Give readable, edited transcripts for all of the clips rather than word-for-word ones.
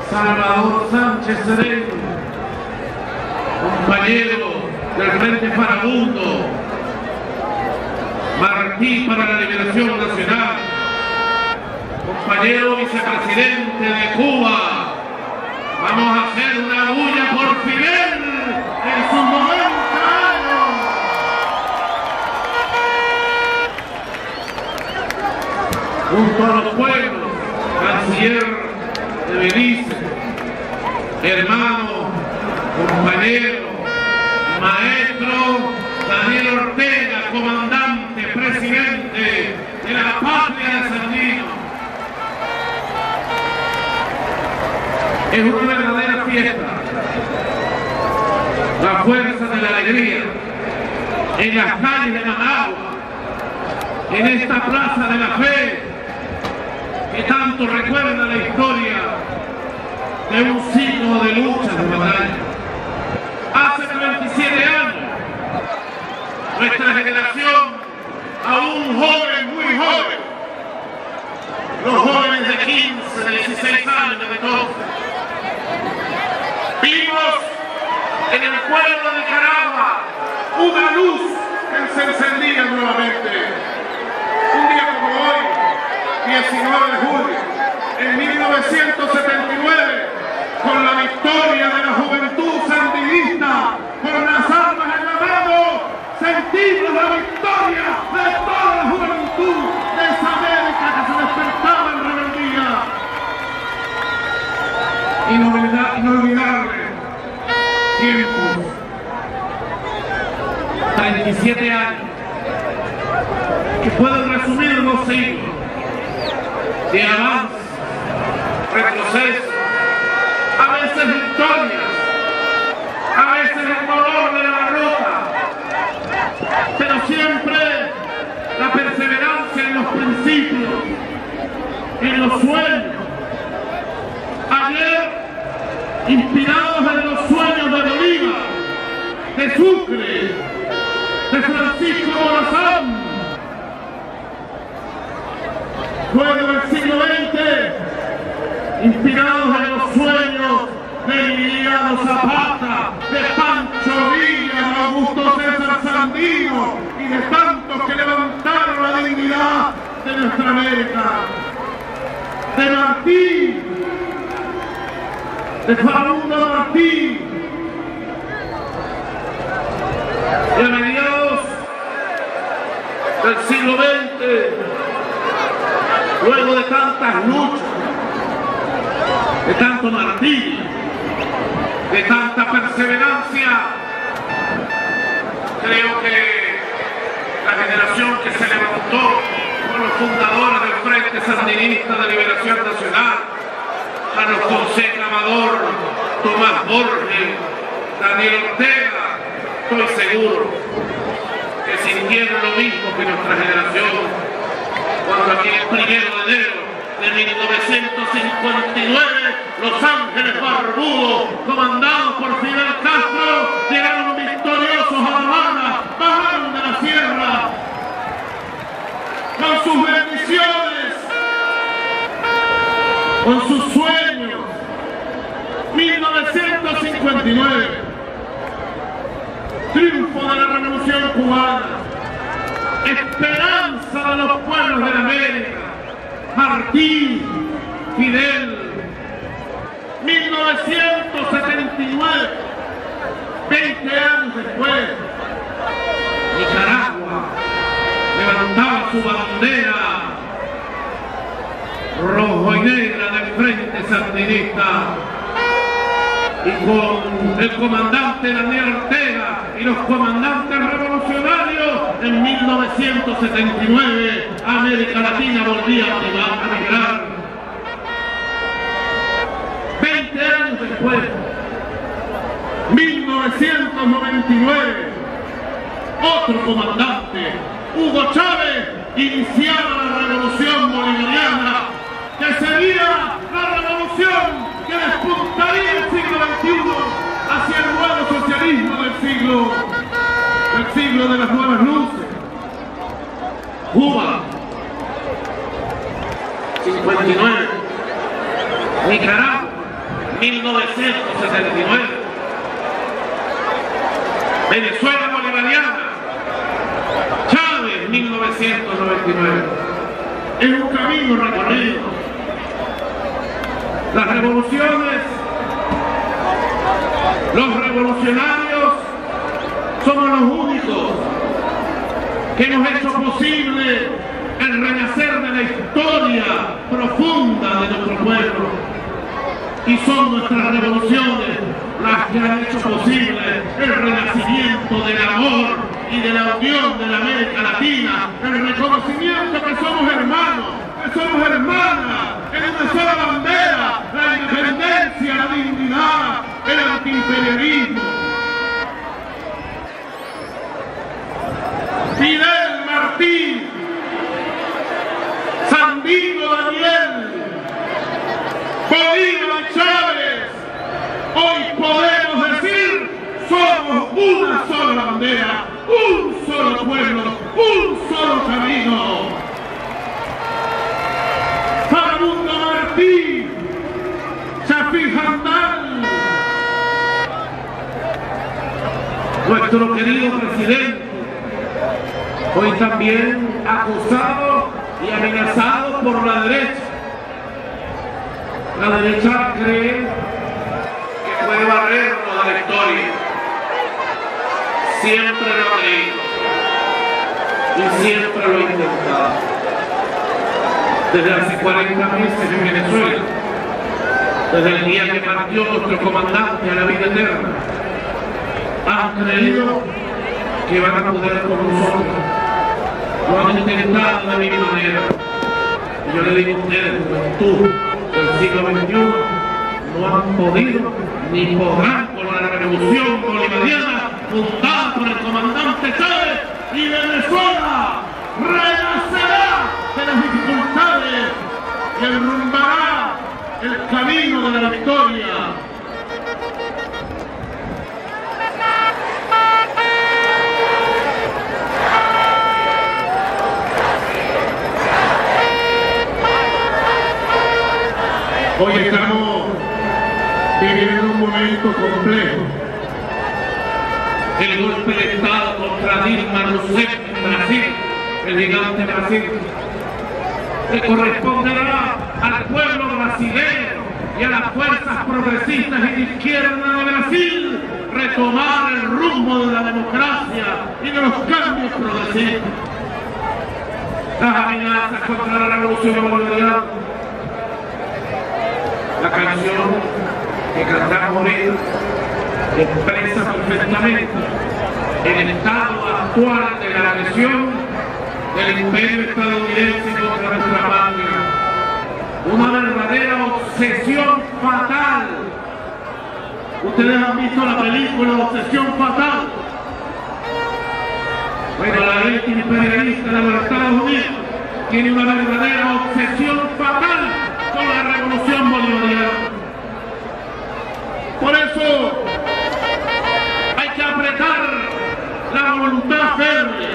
Salvador Sánchez Serén, compañero del Frente Farabundo, Martí para la Liberación Nacional, compañero vicepresidente de Cuba. Vamos a hacer una bulla por Fidel en sus 90 años. Junto a los pueblos, canciller de Belice, hermano, compañero, maestro Daniel Ortega, comandante, presidente de la patria de Sandino. Es una verdadera fiesta, la fuerza de la alegría en las calles de Managua, en esta plaza de la fe que tanto recuerda la historia de un siglo de lucha de batalla. Hace 27 años, nuestra generación, aún joven, muy joven, los jóvenes de 15, de 16 años, de 14, vimos en el pueblo de Nicaragua una luz que se encendía nuevamente. Un día como hoy, 19 de julio, en 1979, con la victoria de la juventud sandinista, con las armas en la mano, sentimos la victoria de toda la juventud de esa América que se despertaba en rebeldía. Inolvidable tiempo, 37 años, que pueden resumir en 2 siglos de avance, retroceso, a veces victorias, a veces el dolor de la derrota, pero siempre la perseverancia en los principios, en los sueños. Ayer, inspirados en los sueños de Bolívar, de Sucre, de Francisco Morazán, luego del siglo XX, inspirados en los sueños de Emiliano Zapata, de Pancho Villa, de Augusto César Sandino y de tantos que levantaron la dignidad de nuestra América, de Martí, de Farabundo Martí, y a mediados del siglo XX, luego de tantas luchas, de tanto martirio, de tanta perseverancia, creo que la generación que se levantó con los fundadores del Frente Sandinista de Liberación Nacional, Carlos Fonseca Amador, Tomás Borges, Daniel Ortega, estoy seguro que sintieron lo mismo que nuestra generación cuando aquí el 1 de enero de 1959 los Ángeles Barbudos, comandados por Fidel Castro, llegaron victoriosos a La Habana, bajaron de la sierra con sus bendiciones, con sus sueños. 1959, triunfo de la Revolución Cubana, esperanza de los pueblos de América, Martí, Fidel. 1979, 20 años después, Nicaragua levantaba su bandera rojo y negra del Frente Sandinista, y con el comandante Daniel Ortega y los comandantes revolucionarios, en 1979 América Latina volvía a migrar. 20 años después, 1999, otro comandante, Hugo Chávez, iniciaba la revolución bolivariana, que sería la revolución que despuntaría el siglo XXI hacia el nuevo socialismo del siglo de las nuevas luces. Cuba, 59, Nicaragua, 1979. Venezuela bolivariana, Chávez, 1999. Es un camino recorrido. Las revoluciones, los revolucionarios somos los únicos que hemos hecho posible el renacer de la historia profunda de nuestro pueblo. Y son nuestras revoluciones las que han hecho posible el renacimiento del amor y de la unión de la América Latina, el reconocimiento que somos hermanos, que somos hermanas, en una sola bandera, la independencia, la dignidad, el antiimperialismo. Fidel Martín, Sandino Daniel, Bolívar y Chávez, hoy podemos decir, somos una sola bandera, un solo pueblo, un solo camino. Farabundo Martí, Chafí Jandal, nuestro querido presidente, hoy también acusado y amenazado por la derecha. La derecha cree que puede barrernos de la historia. Siempre lo ha creído y siempre lo ha intentado. Desde hace 40 meses en Venezuela, desde el día que partió nuestro comandante a la vida eterna, han creído que van a poder con nosotros. Lo han intentado de la misma manera. Y yo le digo a ustedes, juventud del siglo XXI, no han podido ni podrán con la revolución bolivariana fundada por el comandante Chávez, y Venezuela renacerá de las dificultades y enrumbará el camino de la victoria. Hoy estamos viviendo un momento complejo. El golpe de Estado contra Dilma Rousseff en Brasil, el gigante Brasil, le corresponderá al pueblo brasileño y a las fuerzas progresistas y de izquierda de Brasil retomar el rumbo de la democracia y de los cambios progresistas. Las amenazas contra la revolución bolivariana, la canción que cantamos ahorita expresa perfectamente el estado actual de la agresión del imperio estadounidense contra nuestra patria. Una verdadera obsesión fatal. Ustedes han visto la película Obsesión Fatal. Bueno, la élite imperialista de los Estados Unidos tiene una verdadera obsesión fatal con la revolución bolivariana. Por eso hay que apretar la voluntad férrea.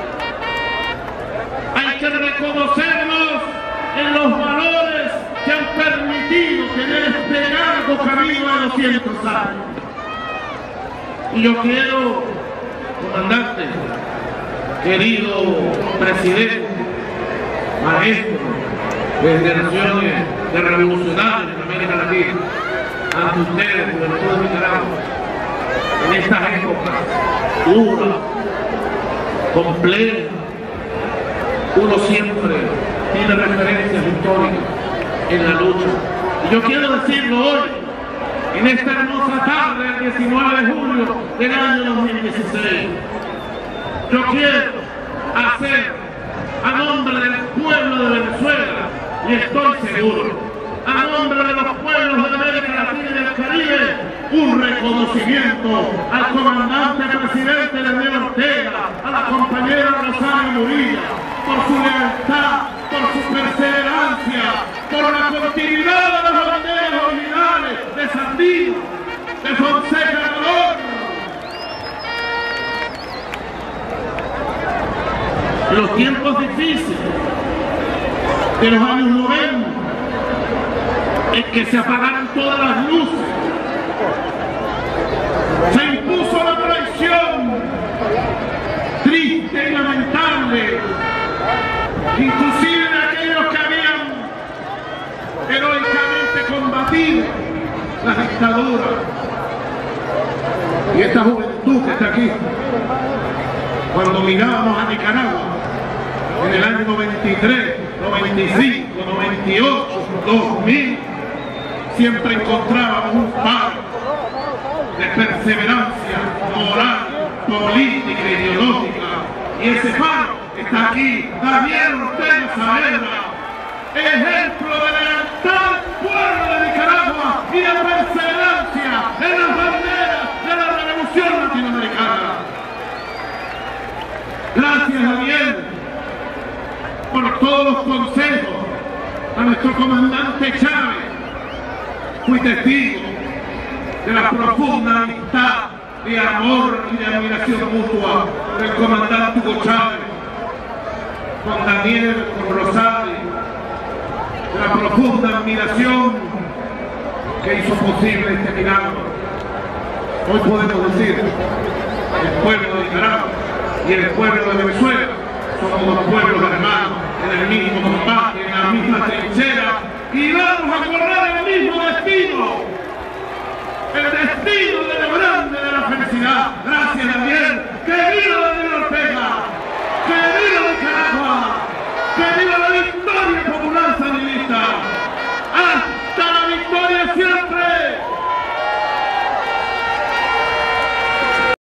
Hay que reconocernos en los valores que han permitido tener este largo camino de 200 años. Y yo quiero, comandante, querido presidente, maestro de generaciones de revolucionarios en América Latina, ante ustedes, juventud de Nicaragua, en estas épocas duras, complejas, uno siempre tiene referencias históricas en la lucha. Y yo quiero decirlo hoy, en esta hermosa tarde del 19 de julio del año 2016. Yo quiero hacer a nombre del pueblo de Venezuela, y estoy seguro, a nombre de los pueblos de América Latina y del Caribe, un reconocimiento al comandante presidente Lenín Ortega, a la compañera Rosario Murillo, por su lealtad, por su perseverancia, por la continuidad de las banderas originales de Sandino, de Fonseca Calor. Los tiempos difíciles de los años 90, en que se apagaron todas las luces combatido la dictadura. Y esta juventud que está aquí, cuando mirábamos a Nicaragua en el año 93, 95, 98, 2000, siempre encontrábamos un paro de perseverancia moral, política, ideológica. Y ese faro está aquí, Daniel Ortega Saavedra, ejemplo de lealtad al pueblo de Nicaragua y de perseverancia en las banderas de la revolución latinoamericana. Gracias, Daniel, por todos los consejos. A nuestro comandante Chávez, fui testigo de la profunda amistad, de amor y de admiración mutua del comandante Hugo Chávez con Daniel, con Rosales, de la profunda admiración que hizo posible este milagro. Hoy podemos decir, el pueblo de Nicaragua y el pueblo de Venezuela somos dos pueblos hermanos en el mismo combate, en la misma trinchera, y vamos a correr el mismo destino. El destino de lo grande de la felicidad. Gracias, Daniel. ¡Que viva